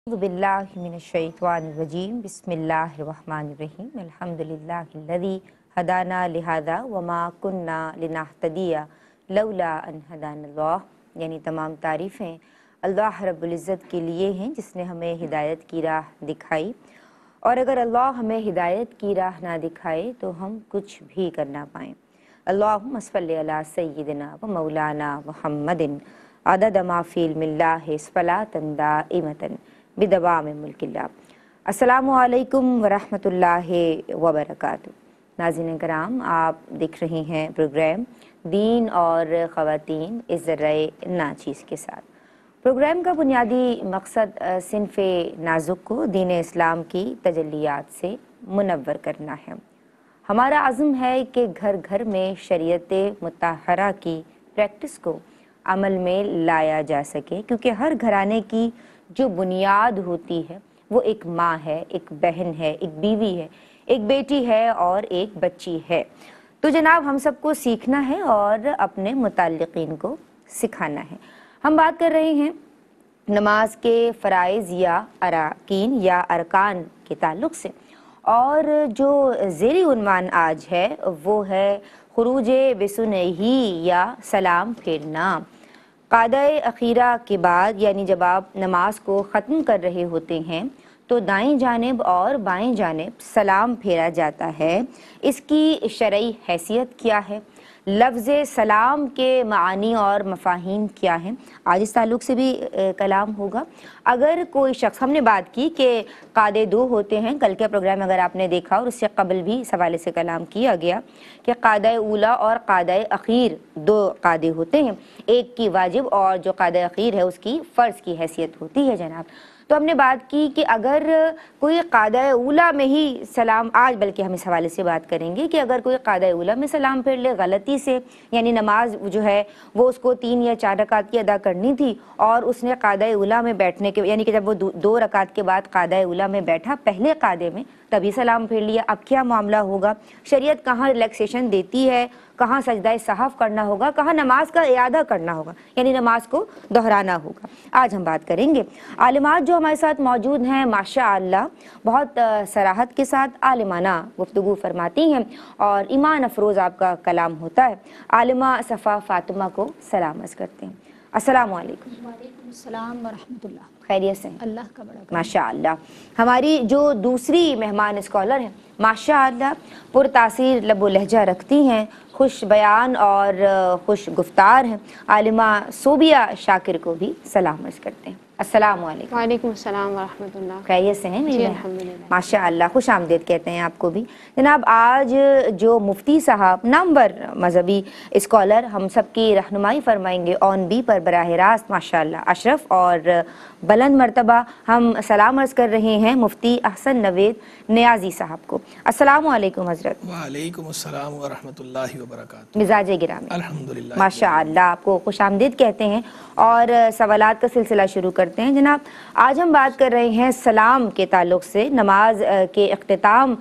बिल्लाहि मिनश्शैतानिर्रजीम बिस्मिल्लाहिर्रहमानिर्रहीम अल्हम्दुलिल्लाहिल्लज़ी हदाना लिहाज़ा वमा कुन्ना लिनहतदिया लौला अन हदानल्लाह। यानी तमाम तारीफ़ें अल्लाह रब्बुल इज़्ज़त के लिए हैं जिसने हमें हिदायत की राह दिखाई, और अगर अल्लाह हमें हिदायत की राह ना दिखाए तो हम कुछ भी कर ना पाएँ। अल्लाहुम्मा सल्लि अला सय्यिदिना व मौलाना मुहम्मदिन अदद मा फ़ी इल्मिल्लाहि सलातन दाइमतन बिदवा में मुल्किल्लाह। अस्सलामु अलैकुम वरहमतुल्लाहि वबरकातुहू। नाज़रीन कराम, आप देख रहे हैं प्रोग्राम दीन और ख़वातीन इस ज़राए नाचीज़ के साथ। प्रोग्राम का बुनियादी मकसद सिन्फ़े नाजुक को दीन इस्लाम की तजल्लियात से मुनव्वर करना है। हमारा आज़म है कि घर घर में शरीयत मुत्तहरा की प्रैक्टिस को अमल में लाया जा सके, क्योंकि हर घराने की जो बुनियाद होती है वो एक माँ है, एक बहन है, एक बीवी है, एक बेटी है और एक बच्ची है। तो जनाब, हम सबको सीखना है और अपने मुताल्लिक़ीन को सिखाना है। हम बात कर रहे हैं नमाज के फ़राइज़ या अराकीन या अरकान के ताल्लुक़ से, और जो ज़ेरी उन्वान आज है वो है खुरूजे बिसुनही या सलाम फेरना। क़ादाए अखीरा के बाद, यानी जब आप नमाज को ख़त्म कर रहे होते हैं तो दाएं जानिब और बाएं जानिब सलाम फेरा जाता है। इसकी शरई हैसियत क्या है, लफ्ज़ सलाम के मानी और मफ़ाहीम क्या हैं, आज इस ताल्लुक़ से भी कलाम होगा। अगर कोई शख्स, हमने बात की कि क़ादे दो होते हैं, कल के प्रोग्राम अगर आपने देखा और उससे कबल भी इस हवाले से कलाम किया गया कि क़ादा ऊला और क़ादा अखीर दो क़ादे होते हैं, एक की वाजिब और जो क़ादा अखीर है उसकी फ़र्ज़ की हैसियत होती है जनाब। तो हमने बात की कि अगर कोई क़ादा ऊला में ही सलाम, आज बल्कि हम इस हवाले से बात करेंगे कि अगर कोई क़ादा ऊला में सलाम फेर ले गलती से, यानी नमाज जो है वो उसको 3 या 4 रकात की अदा करनी थी और उसने क़ादा ऊला में बैठने के, यानी कि जब वो 2 रकात के बाद क़ादा ऊला में बैठा पहले क़ादे में, तभी सलाम फेर लिया। अब क्या मामला होगा, शरीयत कहाँ रिलैक्सेशन देती है, कहाँ सजदा सहफ करना होगा, कहाँ नमाज का इयादा करना होगा, यानी नमाज को दोहराना होगा, आज हम बात करेंगे। आलिमात जो हमारे साथ मौजूद हैं माशाअल्लाह बहुत सराहत के साथ आलिमाना गुफ्तगू फरमाती हैं और ईमान अफरोज़ आपका कलाम होता है। आलिमा सफ़ा फ़ातिमा को सलाम अर्ज़ करते हैं। अस्सलामु अलैकुम। वालेकुम अस्सलाम व रहमतुल्लाह। खैरियत से? अल्लाह का बड़ा करम। माशाअल्लाह। हमारी जो दूसरी मेहमान स्कॉलर हैं माशाअल्लाह पुरतासीर लबो लहजा रखती हैं, खुश बयान और खुश गुफ्तार हैं, आलिमा सोबिया शाकिर को भी सलाम अर्ज़ करते हैं। अस्सलामु अलैकुम। वालेकुम अस्सलाम व रहमतुल्लाह। खैरियत से हैं मेरी? अल्हम्दुलिल्लाह। माशाअल्लाह, खुश आमदीद कहते हैं आपको भी। जनाब, आज जो मुफ्ती साहब नामवर मजहबी स्कॉलर हम सब की रहनुमाई फरमाएंगे ऑन बी पर बराह रास्त, माशाअल्लाह अशरफ और बुलंद मर्तबा हम सलाम अर्ज़ कर रहे हैं मुफ्ती अहसन नवेद नियाज़ी साहब को। अस्सलामु अलैकुम हज़रत। वालेकुम अस्सलाम व रहमतुल्लाहि व बरकातुहू। मिजाज गिरामी? अल्हम्दुलिल्लाह माशाअल्लाह, आपको खुश आमदीद कहते हैं और सवालात का सिलसिला शुरू करते हैं। जनाब, आज हम बात कर रहे हैं सलाम के ताल्लुक़ से। नमाज के इख्तिताम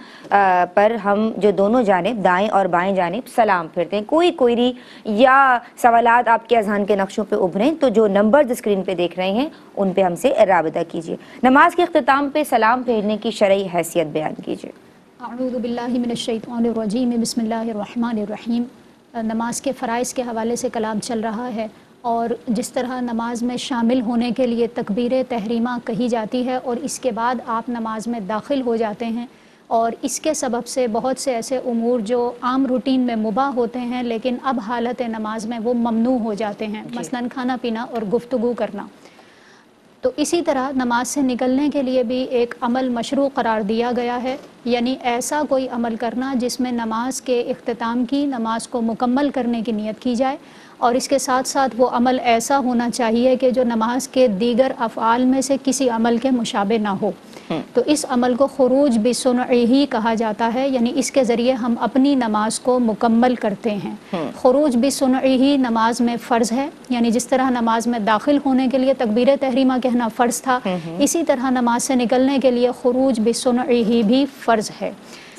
पर हम जो दोनों जानिब दाएं और बाएं जानिब सलाम फेरते हैं, कोई कोयरी या सवालात आपके अज़हान के नक्शों पे उभरें तो जो नंबर स्क्रीन पे देख रहे हैं उन पे हमसे राबिता कीजिए। नमाज के इख्तिताम पे सलाम फेरने की शरई हैसियत बयान कीजिए। अऊज़ु बिल्लाहि मिनश्शैतानिर रजीम, बिस्मिल्लाहिर रहमानिर रहीम। नमाज के फ़राइज़ के हवाले से कलाम चल रहा है और जिस तरह नमाज में शामिल होने के लिए तकबीर तहरीमा कही जाती है और इसके बाद आप नमाज में दाखिल हो जाते हैं, और इसके सबब से बहुत से ऐसे उमूर जो आम रूटीन में मुबाह होते हैं लेकिन अब हालत नमाज में वो ममनू हो जाते हैं, मसलन खाना पीना और गुफ्तगू करना। तो इसी तरह नमाज से निकलने के लिए भी एक अमल मशरू करार दिया गया है, यानी ऐसा कोई अमल करना जिसमें नमाज के इख्तिताम की, नमाज को मुकम्मल करने की नीयत की जाए, और इसके साथ साथ वो अमल ऐसा होना चाहिए कि जो नमाज के दीगर अफ़आल में से किसी अमल के मुशाबे ना हो। तो इस अमल को खुरूज बिसुनही कहा जाता है, यानी इसके ज़रिए हम अपनी नमाज को मुकम्मल करते हैं। खुरूज बिसुनही नमाज में फ़र्ज़ है, यानी जिस तरह नमाज में दाखिल होने के लिए तकबीर तहरीमा कहना फ़र्ज़ था, इसी तरह नमाज से निकलने के लिए खुरूज बिसुनही भी फ़र्ज़ है।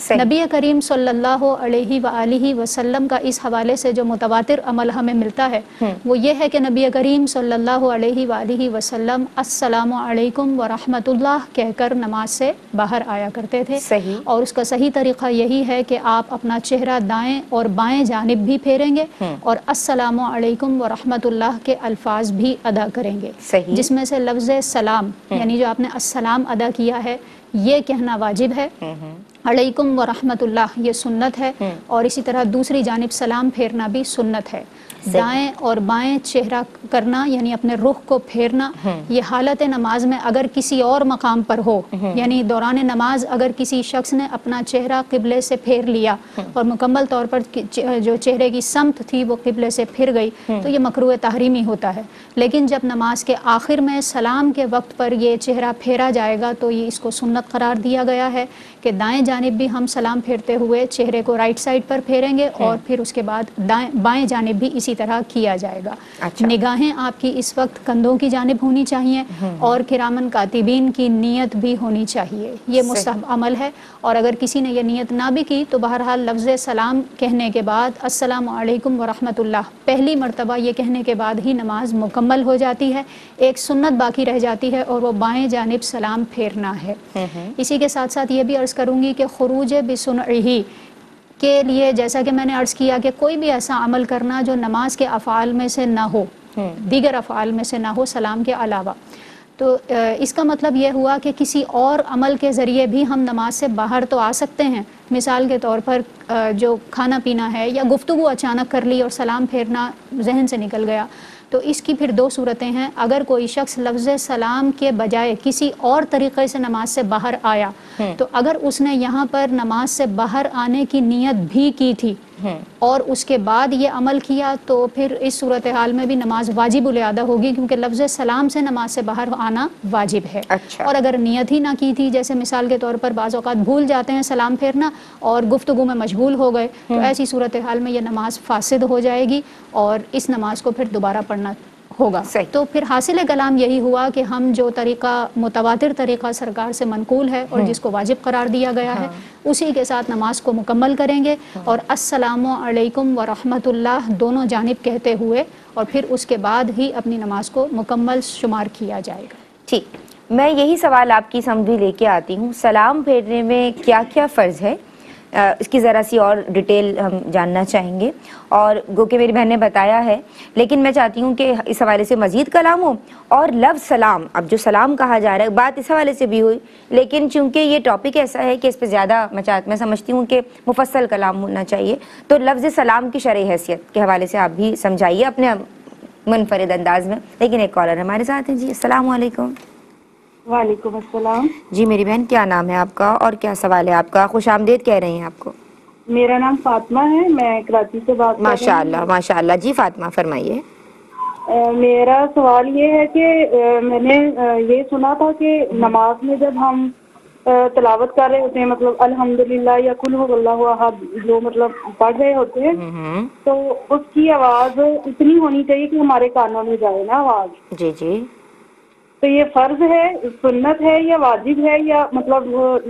نبی کریم صلی اللہ علیہ وآلہ وسلم کا اس حوالے سے جو متواتر عمل ہمیں ملتا ہے وہ یہ ہے کہ نبی کریم صلی اللہ علیہ وآلہ وسلم السلام علیکم ورحمۃ اللہ کہہ کر نماز سے باہر آیا کرتے تھے، اور اس کا صحیح طریقہ یہی ہے کہ آپ اپنا چہرہ دائیں اور بائیں جانب بھی پھیریں گے اور السلام علیکم ورحمۃ اللہ کے الفاظ بھی ادا کریں گے، جس میں سے لفظ سلام یعنی جو آپ نے السلام ادا کیا ہے یہ کہنا واجب ہے، علیکم ورحمۃ اللہ یہ سنت ہے، اور اسی طرح دوسری جانب سلام پھیرنا بھی سنت ہے۔ دائیں اور بائیں چہرہ کرنا یعنی اپنے رخ کو پھیرنا یہ حالت نماز میں اگر کسی اور مقام پر ہو، یعنی دوران نماز اگر کسی شخص نے اپنا چہرہ قبلے سے پھیر لیا اور مکمل طور پر جو چہرے کی سمت تھی وہ قبلے سے پھر گئی تو یہ مکروہ تحریمی ہوتا ہے، لیکن جب نماز کے آخر میں سلام کے وقت پر یہ چہرہ پھیرا جائے گا تو یہ اس کو سنت قرار دیا گیا ہے کہ دائیں جانب بھی ہم سلام پھیرتے ہوئے چہرے کو رائٹ سائڈ پر پھیریں گے اور پھر اس کے بعد بائیں جانب بھی اسی طرح کیا جائے گا۔ نگاہیں آپ کی اس وقت کندھوں کی جانب ہونی چاہیے اور کرامن کاتبین کی نیت بھی ہونی چاہیے، یہ مستحب عمل ہے، اور اگر کسی نے یہ نیت نہ بھی کی تو بہرحال لفظ سلام کہنے کے بعد السلام علیکم ورحمۃ اللہ پہلی مرتبہ یہ کہنے کے بعد ہی نماز مکمل ہو جاتی ہے، ایک سنت باقی رہ جاتی ہے اور وہ بائیں جانب سلام پھیرنا ہے۔ اسی کے ساتھ ساتھ یہ بھی عرض کروں گی کہ خروج بسنعہ کے لیے جیسا کہ میں نے عرض کیا کہ کوئی بھی ایسا عمل کرنا جو نماز کے افعال میں سے نہ ہو، دیگر افعال میں سے نہ ہو سلام کے علاوہ، تو اس کا مطلب یہ ہوا کہ کسی اور عمل کے ذریعے بھی ہم نماز سے باہر تو آ سکتے ہیں، مثال کے طور پر جو کھانا پینا ہے یا گفتگو اچانک کر لی اور سلام پھیرنا ذہن سے نکل گیا، تو اس کی پھر دو صورتیں ہیں۔ اگر کوئی شخص لفظ سلام کے بجائے کسی اور طریقے سے نماز سے باہر آیا تو اگر اس نے یہاں پر نماز سے باہر آنے کی نیت بھی کی تھی اور اس کے بعد یہ عمل کیا تو پھر اس صورتحال میں بھی نماز واجب الادا ہوگی، کیونکہ لفظ سلام سے نماز سے باہر آنا واجب ہے۔ اور اگر نیت ہی نہ کی تھی، جیسے مثال کے طور پر بعض اوقات بھول جاتے ہیں سلام پھیرنا اور گفتگو میں مشغول ہو گئے، تو ایسی صورتحال میں یہ نماز فاسد ہو جائے گی اور اس نماز کو پھر دوبارہ پڑھنا ہوگا۔ تو پھر حاصل کلام یہی ہوا کہ ہم جو طریقہ متواتر طریقہ سرکار سے منقول ہے اور جس کو واجب قرار دیا گیا ہے اسی کے ساتھ نماز کو مکمل کریں گے اور السلام علیکم ورحمۃ اللہ دونوں جانب کہتے ہوئے اور پھر اس کے بعد ہی اپنی نماز کو مکمل شمار کیا جائے گا۔ ٹھیک، میں یہی سوال آپ کی سمجھ لے کے آتی ہوں، سلام پھیرنے میں کیا کیا فرض ہے، اس کی ذرا سی اور ڈیٹیل ہم جاننا چاہیں گے، اور گو کہ میری بہن نے بتایا ہے لیکن میں چاہتی ہوں کہ اس حوالے سے مزید کلام ہو، اور لفظ سلام، اب جو سلام کہا جا رہا ہے بات اس حوالے سے بھی ہوئی، لیکن چونکہ یہ ٹاپک ایسا ہے کہ اس پہ زیادہ میں سمجھتی ہوں کہ مفصل کلام ہونا چاہیے، تو لفظ سلام کی شرعی حیثیت کے حوالے سے آپ بھی سمجھائیے اپنے منفرد انداز میں۔ لیکن ایک کالر ہمارے ساتھ ہیں، جی السلام علیکم۔ وعلیکم السلام۔ جی میری بہن کیا نام ہے آپ کا اور کیا سوال ہے آپ کا؟ خوش آمدید کہہ رہے ہیں آپ کو۔ میرا نام فاطمہ ہے، میں کراچی سے بات کر رہی ہوں۔ ماشاء اللہ ماشاء اللہ، جی فاطمہ فرمائیے۔ میرا سوال یہ ہے کہ میں نے یہ سنا تھا کہ نماز میں جب ہم تلاوت کر رہے ہوتے ہیں، مطلب الحمدللہ یا قل هو اللہ احد جو مطلب پڑھ رہے ہوتے ہیں، تو اس کی آواز اتنی ہونی چاہیے کہ ہمارے کانوں میں جائے نا آواز۔ جی جی، تو یہ فرض ہے، سنت ہے یا واجب ہے یا مطلب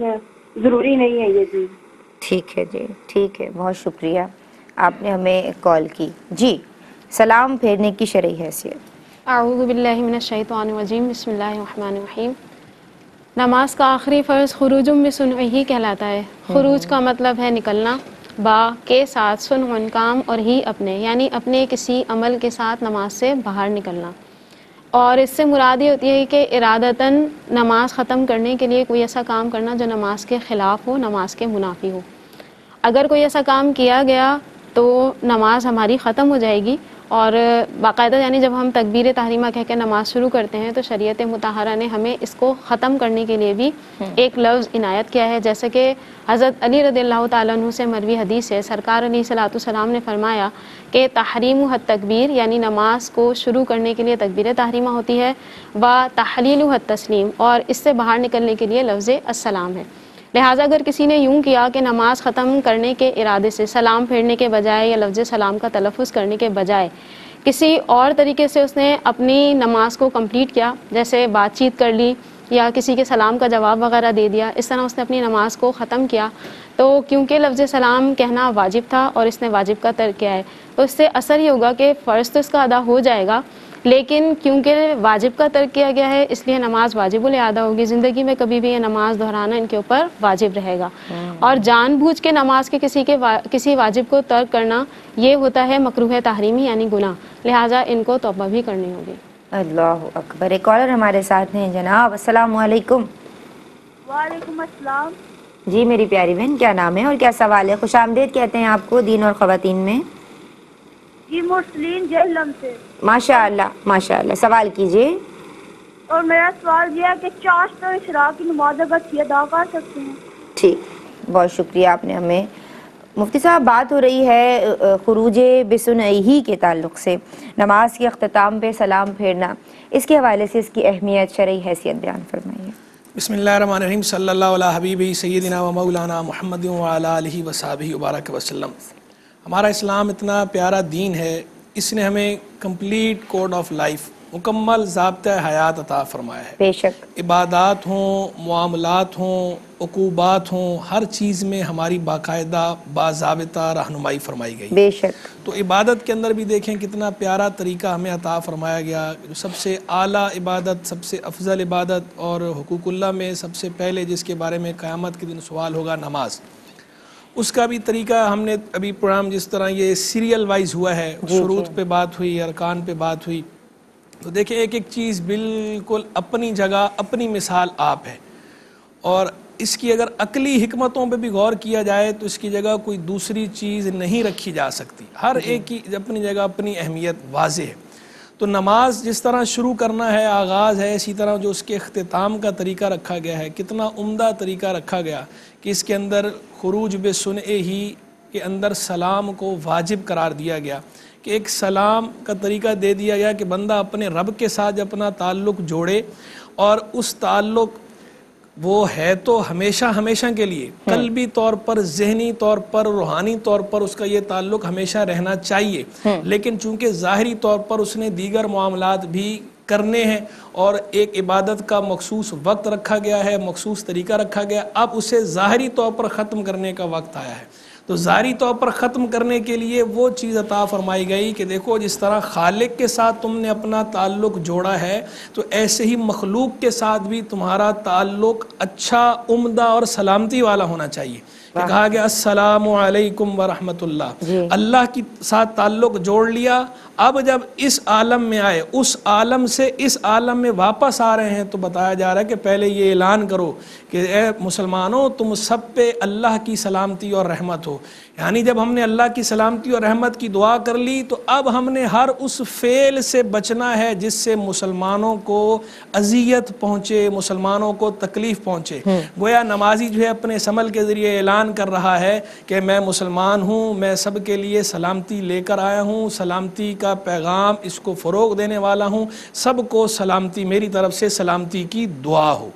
ضروری نہیں ہے یہ چیز؟ ٹھیک ہے جی، ٹھیک ہے، بہت شکریہ آپ نے ہمیں کال کی۔ جی سلام پھیرنے کی شرعی حیثیت۔ اعوذ باللہ من الشیطان الرجیم، بسم اللہ الرحمن الرحیم۔ نماز کا آخری فرض خروج بسنعہ کہلاتا ہے۔ خروج کا مطلب ہے نکلنا، با کے ساتھ سنعن کام اور ہی اپنے، یعنی اپنے کسی عمل کے ساتھ نماز سے باہر نکلنا، اور اس سے مراد یہ ہوتی ہے کہ ارادتاً نماز ختم کرنے کے لیے کوئی ایسا کام کرنا جو نماز کے خلاف ہو، نماز کے منافی ہو۔ اگر کوئی ایسا کام کیا گیا تو نماز ہماری ختم ہو جائے گی، اور باقاعدہ یعنی جب ہم تکبیر تحریمہ کہہ کے نماز شروع کرتے ہیں تو شریعت مطہرہ نے ہمیں اس کو ختم کرنے کے لیے بھی ایک لفظ عنایت کیا ہے، جیسے کہ حضرت علی رضی اللہ تعالیٰ عنہ سے مروی حدیث ہے، سرکار علیہ صلاۃ السلام نے فرمایا کہ تحریم التکبیر، یعنی نماز کو شروع کرنے کے لیے تکبیر تحریمہ ہوتی ہے، و تحلیل التسلیم، اور اس سے باہر نکلنے کے لیے لفظ السلام ہے۔ لہٰذا اگر کسی نے یوں کیا کہ نماز ختم کرنے کے ارادے سے سلام پھیرنے کے بجائے یا لفظ سلام کا تلفظ کرنے کے بجائے کسی اور طریقے سے اس نے اپنی نماز کو کمپلیٹ کیا، جیسے بات چیت کر لی یا کسی کے سلام کا جواب وغیرہ دے دیا، اس طرح اس نے اپنی نماز کو ختم کیا، تو کیونکہ لفظ سلام کہنا واجب تھا اور اس نے واجب کا ترک کیا ہے، تو اس سے اثر یہ ہوگا کہ فرض تو اس کا ادا ہو جائے گا، لیکن کیونکہ واجب کا ترک کیا گیا ہے اس لیے نماز واجب الادا ہوگی، زندگی میں کبھی بھی یہ نماز دہرانا ان کے اوپر واجب رہے گا۔ اور جان بوجھ کے نماز کے کسی واجب کو ترک کرنا یہ ہوتا ہے مکروہ تحریمی یعنی گناہ، لہٰذا ان کو توبہ بھی کرنی ہوگی۔ اللہ اکبر۔ ایک کالر ہمارے ساتھ ہیں جناب، السلام علیکم۔ وعلیکم السلام۔ جی میری پیاری بہن، کیا نام ہے اور کیا سوال ہے؟ خوش آمدید کہتے ہیں آپ کو دین اور خواتین میں۔ جی مرسلین جہلم سے۔ ماشاء اللہ ماشاء اللہ، سوال کیجیے۔ اور میرا سوال یہ ہے کہ چاشت اور اشراق کی نماز اگر ادا کر سکتے ہیں؟ ٹھیک، بہت شکریہ آپ نے ہمیں۔ مفتی صاحب، بات ہو رہی ہے خروج بسنعہ کے تعلق سے، نماز کے اختتام پہ سلام پھیرنا، اس کے حوالے سے اس کی اہمیت، شرعی حیثیت بیان فرمائیے۔ بسم اللہ الرحمن الرحیم، صلی اللہ علیہ حبیبی سیدنا و مولانا محمد وعلی آلہ وصحبہ وبارک وسلم۔ ہمارا اسلام اتنا پیارا دین ہے، اس نے ہمیں کمپلیٹ کوڈ آف لائف، مکمل ضابطہ حیات عطا فرمایا ہے۔ بے شک، عبادات ہوں، معاملات ہوں، عقوبات ہوں، ہر چیز میں ہماری باقاعدہ باضابطہ رہنمائی فرمائی گئی۔ بے شک، تو عبادت کے اندر بھی دیکھیں کتنا پیارا طریقہ ہمیں عطا فرمایا گیا، جو سب سے اعلیٰ عبادت، سب سے افضل عبادت، اور حقوق اللہ میں سب سے پہلے جس کے بارے میں قیامت کے دن سوال ہوگا، نماز، اس کا بھی طریقہ ہم نے ابھی پروگرام جس طرح یہ سیریل وائز ہوا ہے، شروط پہ بات ہوئی، ارکان پہ بات ہوئی، تو دیکھیں ایک ایک چیز بالکل اپنی جگہ، اپنی مثال آپ ہے، اور اس کی اگر عقلی حکمتوں پہ بھی غور کیا جائے تو اس کی جگہ کوئی دوسری چیز نہیں رکھی جا سکتی، ہر ایک کی اپنی جگہ اپنی اہمیت واضح ہے۔ تو نماز جس طرح شروع کرنا ہے، آغاز ہے، اسی طرح جو اس کے اختتام کا طریقہ رکھا گیا ہے، کتنا عمدہ طریقہ رکھا گیا کہ اس کے اندر خروج بسنعہ کے اندر سلام کو واجب قرار دیا گیا، کہ ایک سلام کا طریقہ دے دیا گیا کہ بندہ اپنے رب کے ساتھ اپنا تعلق جوڑے، اور اس تعلق وہ ہے تو ہمیشہ ہمیشہ کے لیے، قلبی طور پر، ذہنی طور پر، روحانی طور پر اس کا یہ تعلق ہمیشہ رہنا چاہیے، لیکن چونکہ ظاہری طور پر اس نے دیگر معاملات بھی کرنے ہیں اور ایک عبادت کا مخصوص وقت رکھا گیا ہے، مخصوص طریقہ رکھا گیا، اب اسے ظاہری طور پر ختم کرنے کا وقت آیا ہے۔ تو ظاہری طور پر ختم کرنے کے لیے وہ چیز عطا فرمائی گئی کہ دیکھو جس طرح خالق کے ساتھ تم نے اپنا تعلق جوڑا ہے، تو ایسے ہی مخلوق کے ساتھ بھی تمہارا تعلق اچھا، عمدہ اور سلامتی والا ہونا چاہیے، کہ کہا گیا السلام علیکم ورحمۃ اللہ، اللہ کے ساتھ تعلق جوڑ لیا، اب جب اس عالم میں آئے، اس عالم سے اس عالم میں واپس آ رہے ہیں، تو بتایا جا رہا ہے کہ پہلے یہ اعلان کرو کہ اے مسلمانوں، تم سب پہ اللہ کی سلامتی اور رحمت ہو۔ یعنی جب ہم نے اللہ کی سلامتی اور رحمت کی دعا کر لی، تو اب ہم نے ہر اس فعل سے بچنا ہے جس سے مسلمانوں کو اذیت پہنچے، مسلمانوں کو تکلیف پہنچے۔ گویا نمازی جو ہے اپنے اس عمل کے ذریعے اعلان کر رہا ہے کہ میں مسلمان ہوں، میں سب کے لیے سلامتی لے کر آیا ہوں، سلامتی کا پیغام اس کو فروغ دینے والا ہوں، سب کو سلامتی، میری طرف سے سلامتی کی دعا ہو۔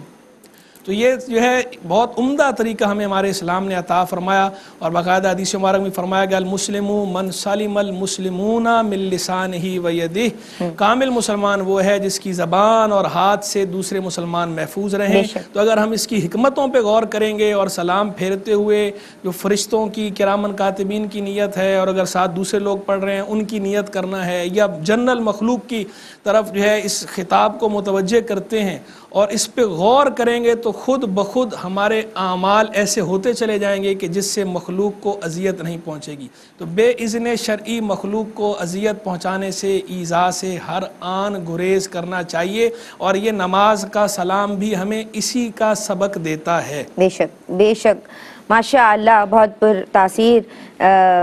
تو یہ جو ہے بہت عمدہ طریقہ ہمیں ہمارے اسلام نے عطا فرمایا، اور باقاعدہ حدیث مبارک میں فرمایا گیا المسلم من سلم المسلمون من لسانہ و یدہ، کامل مسلمان وہ ہے جس کی زبان اور ہاتھ سے دوسرے مسلمان محفوظ رہیں۔ تو اگر ہم اس کی حکمتوں پہ غور کریں گے، اور سلام پھیرتے ہوئے جو فرشتوں کی کرامن کاتبین کی نیت ہے، اور اگر ساتھ دوسرے لوگ پڑھ رہے ہیں ان کی نیت کرنا ہے، یا جنرل مخلوق کی طرف جو ہے اس خطاب کو متوجہ کرتے ہیں اور اس پہ غور کریں گے، تو خود بخود ہمارے اعمال ایسے ہوتے چلے جائیں گے کہ جس سے مخلوق کو اذیت نہیں پہنچے گی۔ تو بے اذن شرعی مخلوق کو اذیت پہنچانے سے، ایذا سے ہر آن گریز کرنا چاہیے، اور یہ نماز کا سلام بھی ہمیں اسی کا سبق دیتا ہے۔ بے شک بے شک، ماشاء اللہ، بہت پر تاثیر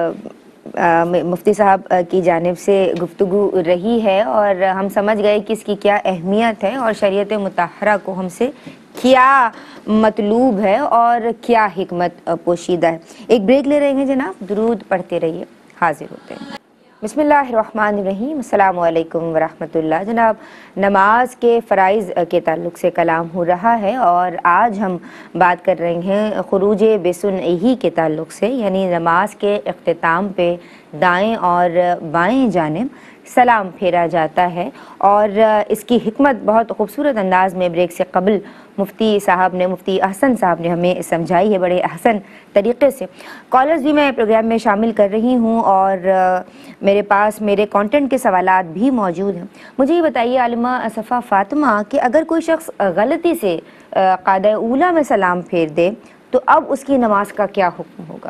مفتی صاحب کی جانب سے گفتگو رہی ہے، اور ہم سمجھ گئے کہ اس کی کیا اہمیت ہے، اور شریعت مطہرہ کو ہم سے کیا مطلوب ہے اور کیا حکمت پوشیدہ ہے۔ ایک بریک لے رہے ہیں جناب، درود پڑھتے رہیے، حاضر ہوتے ہیں۔ بسم اللہ الرحمن الرحیم، السلام علیکم ورحمۃ اللہ۔ جناب، نماز کے فرائض کے تعلق سے کلام ہو رہا ہے، اور آج ہم بات کر رہے ہیں خروج بسنعہ کے تعلق سے، یعنی نماز کے اختتام پہ دائیں اور بائیں جانب سلام پھیرا جاتا ہے، اور اس کی حکمت بہت خوبصورت انداز میں بریک سے قبل مفتی احسن صاحب نے ہمیں سمجھائی ہے بڑے احسن طریقے سے۔ کالرز بھی میں پروگرام میں شامل کر رہی ہوں اور میرے پاس میرے کانٹینٹ کے سوالات بھی موجود ہیں۔ مجھے یہ بتائیے عالمہ صفا فاطمہ کہ اگر کوئی شخص غلطی سے قاعدہ اولیٰ میں سلام پھیر دے تو اب اس کی نماز کا کیا حکم ہوگا؟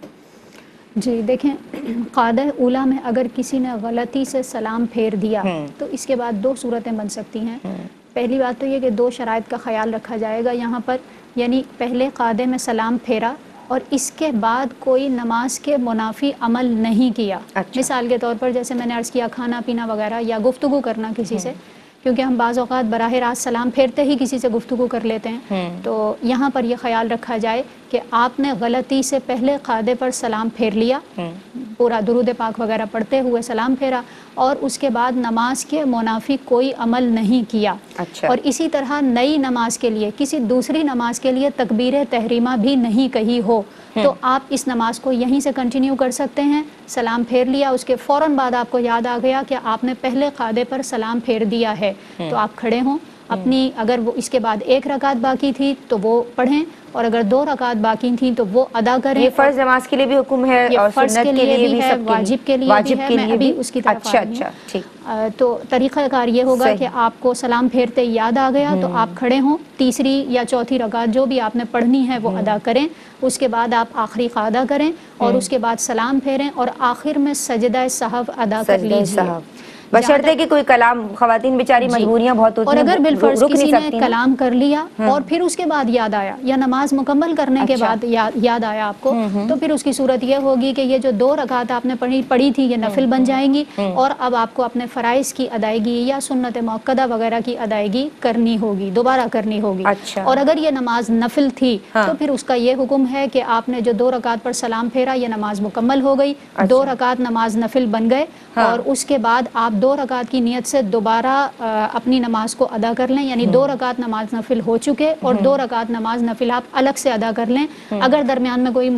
جی دیکھیں، قاعدہ اولیٰ میں اگر کسی نے غلطی سے سلام پھیر دیا تو اس کے بعد دو صورتیں بن سکتی ہیں۔ پہلی بات تو یہ کہ دو شرائط کا خیال رکھا جائے گا یہاں پر، یعنی پہلے قاعدے میں سلام پھیرا اور اس کے بعد کوئی نماز کے منافی عمل نہیں کیا۔ مثال کے طور پر جیسے میں نے عرض کیا کھانا پینا وغیرہ یا گفتگو کرنا کسی سے، کیونکہ ہم بعض اوقات براہ راست سلام پھیرتے ہی کسی سے گفتگو کر لیتے ہیں، تو یہاں پر یہ خیال رکھا جائے کہ آپ نے غلطی سے پہلے قاعدے پر سلام پھیر لیا، پورا درود پاک وغیرہ پڑھتے ہوئے سلام پھیرا، اور اس کے بعد نماز کے منافی کوئی عمل نہیں کیا۔ اور اسی طرح نئی نماز کے لیے کسی دوسری نماز کے لیے تکبیر تحریمہ بھی نہیں کہی ہو تو آپ اس نماز کو یہیں سے کنٹینیو کر سکتے ہیں۔ سلام پھیر لیا، اس کے فوراً بعد آپ کو یاد آ گیا کہ آپ نے پہلے قاعدے پر سلام پھیر دیا ہے، تو آپ کھڑے ہوں اپنی، اگر وہ اس کے بعد ایک رکعت باقی تھی تو وہ پڑھیں، اور اگر دو رکعت باقی تھیں تو وہ ادا کریں۔ یہ فرض نماز کے لیے بھی حکم ہے اور سنت کے لیے بھی ہے، واجب کے لیے بھی ہے، میں ابھی اس کی طرف آ رہی ہوں۔ تو طریقہ کار یہ ہوگا کہ آپ کو سلام پھیرتے یاد آ گیا تو آپ کھڑے ہوں، تیسری یا چوتھی رکعت جو بھی آپ نے پڑھنی ہے وہ ادا کریں، اس کے بعد آپ آخری قاعدہ کریں اور اس کے بعد سلام پھیریں اور آخر میں سجدہ سہو ادا کر لیجیے، بشرطے کہ کوئی کلام، خواتین بیچاری مجبوریاں بہت ہوتی ہیں، اور اگر بالفرض کسی نے کلام کر لیا اور پھر اس کے بعد یاد آیا یا نماز مکمل کرنے کے بعد یاد آیا آپ کو، تو پھر اس کی صورت یہ ہوگی کہ یہ جو دو رکعت آپ نے پڑھی تھی یہ نفل بن جائیں گی، اور اب آپ کو اپنے فرائض کی ادائیگی یا سنت مؤکدہ وغیرہ کی ادائیگی کرنی ہوگی، دوبارہ کرنی ہوگی۔ اور اگر یہ نماز نفل تھی تو پھر اس کا یہ حکم ہے کہ آپ نے جو دو رکعت پر سلام پھیرا یہ نماز مکمل ہو گئی، دو رکعت نماز نفل بن گئے، اور اس کے بعد آپ دو رکعت کی نیت سے دوبارہ اپنی نماز کو ادا کر لیں، یعنی دو رکعت نماز نفل ہو چکے اور دو رکعت نماز نفل آپ الگ سے ادا کر لیں۔ اگر درمیان میں کوئی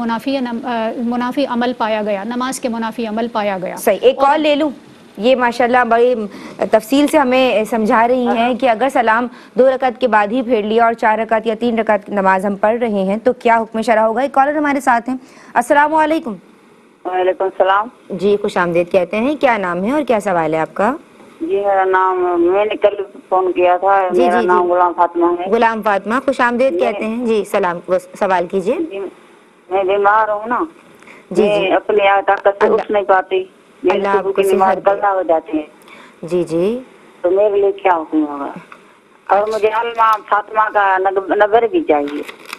منافی عمل پایا گیا، نماز کے منافی عمل پایا گیا۔ صحیح، ایک کال لے لوں؟ یہ ماشاءاللہ بڑی تفصیل سے ہمیں سمجھا رہی ہیں کہ اگر سلام دو رکعت کے بعد ہی پھیر لیا اور چار رکعت یا تین رکعت نماز ہم پڑھ رہے ہیں تو کیا حکم شرع ہوگا۔ ایک کالر ہمارے ساتھ ہیں، السلام علیکم۔ وعلیکم السلام جی خوش آمدید کہتے ہیں، کیا نام ہے اور کیا سوال ہے آپ کا؟ جی میرا نام، میں نے کل فون کیا تھا، میرا نام غلام فاطمہ ہے۔ غلام فاطمہ، خوش آمدید کہتے ہیں جی، سلام، سوال کیجیے۔ میں بیمار ہوں نا، میں اپنی طاقت سے اٹھ نہیں پاتی، میری صبح کی نماز قضا ہو جاتی ہے۔ جی جی، تو میرے لیے کیا حکم ہوگا؟ اور مجھے علمہ فاطمہ کا نظر بھی چاہیے۔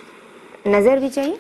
نظر بھی چاہیے؟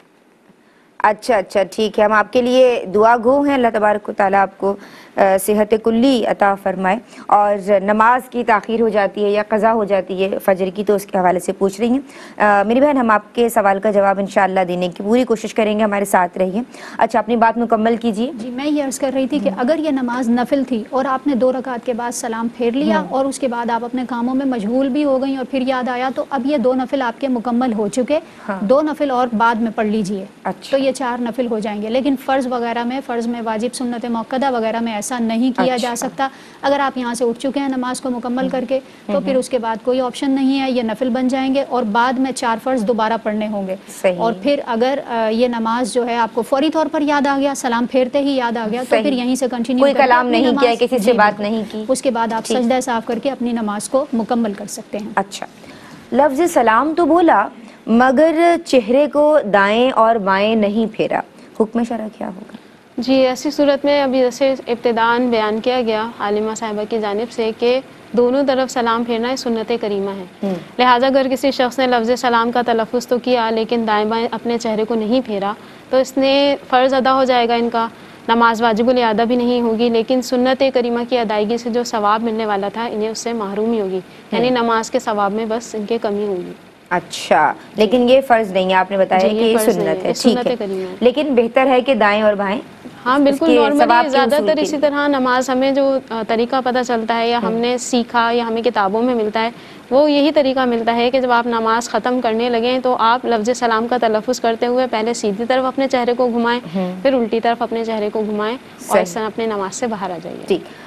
اچھا ٹھیک ہے، ہم آپ کے لیے دعا گو ہیں، اللہ تبارک و تعالیٰ آپ کو صحت کلی عطا فرمائے۔ اور نماز کی تاخیر ہو جاتی ہے یا قضا ہو جاتی ہے فجر کی، تو اس کے حوالے سے پوچھ رہی ہیں میری بہن، ہم آپ کے سوال کا جواب انشاءاللہ دینے کی پوری کوشش کریں گے، ہمارے ساتھ رہیے۔ اچھا، اپنی بات مکمل کیجیے۔ جی میں یہ عرض کر رہی تھی کہ اگر یہ نماز نفل تھی اور آپ نے دو رکعت کے بعد سلام پھیر لیا اور اس کے بعد آپ اپنے کاموں میں مشغول بھی ہو گئیں اور پھر یاد آیا، تو اب یہ دو نفل آپ کے مکمل ہو چکے، دو نفل اور بعد میں پڑھ لیجئے، تو یہ چار نفل ہو جائیں گے۔ لیکن فرض میں واجب سنت مؤکدہ وغیرہ میں ایسا نہیں کیا جا سکتا۔ اگر آپ یہاں سے اٹھ چکے ہیں نماز کو مکمل کر کے تو پھر اس کے بعد کوئی آپشن نہیں ہے، یہ نفل بن جائیں گے اور بعد میں چار فرض دوبارہ پڑھنے ہوں گے۔ اور پھر اگر یہ نماز جو ہے آپ کو فوری طور پر یاد آ گیا، سلام پھیرتے ہی یاد آ گیا، تو پھر یہیں سے کنٹینیو، کوئی کلام نہیں کیا، کسی سے بات نہیں کی، اس کے بعد آپ سجدہ صاف کر کے اپنی نماز کو مکمل کر سکتے ہیں۔ اچھا، لفظ سلام تو بولا مگر چہرے کو دائیں اور بائیں نہیں پھیرا، حکم شرع کیا ہوگا؟ جی ایسی صورت میں ابھی جیسے ابتداً بیان کیا گیا عالمہ صاحبہ کی جانب سے کہ دونوں طرف سلام پھیرنا ایک سنت کریمہ ہے، لہٰذا اگر کسی شخص نے لفظ سلام کا تلفظ تو کیا لیکن دائیں بائیں اپنے چہرے کو نہیں پھیرا تو اس نے فرض ادا ہو جائے گا، ان کا نماز واجب الادا بھی نہیں ہوگی، لیکن سنت کریمہ کی ادائیگی سے جو ثواب ملنے والا تھا انہیں اس سے محرومی ہوگی، یعنی نماز کے ثواب میں بس ان کے کمی ہوگی۔ اچھا، لیکن یہ فرض نہیں ہے، آپ نے بتایا کہ یہ سنت ہے، ٹھیک ہے، لیکن بہتر ہے کہ دائیں اور بائیں۔ ہاں بالکل، نارملی زیادہ تر اسی طرح نماز ہمیں جو طریقہ پتہ چلتا ہے یا ہم نے سیکھا یا ہمیں کتابوں میں ملتا ہے وہ یہی طریقہ ملتا ہے کہ جب آپ نماز ختم کرنے لگیں تو آپ لفظ سلام کا تلفظ کرتے ہوئے پہلے سیدھی طرف اپنے چہرے کو گھمائیں، پھر الٹی طرف اپنے چہرے کو گھمائیں اور اس طرح اپنے نماز سے باہر آ جائیے۔ ٹھیک،